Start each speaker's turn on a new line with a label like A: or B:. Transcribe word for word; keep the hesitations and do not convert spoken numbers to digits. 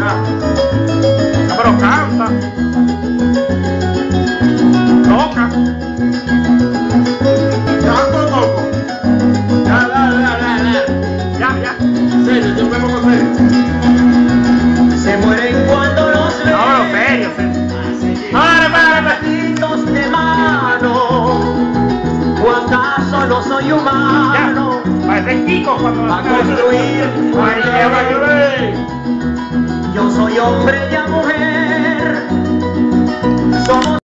A: Ya, pero canta. Toca. Ya, toco, toco. Ya, dale, dale, dale. Ya, ya. En serio, yo me pongo serio.
B: Se mueren cuando los ven.
A: No, no, serio, serio. Vale, vale, vale.
B: Besitos de mano. ¿O acaso no soy humano?
A: Ya. Parece Kiko cuando
B: A construir un yo soy hombre y a mujer. Somos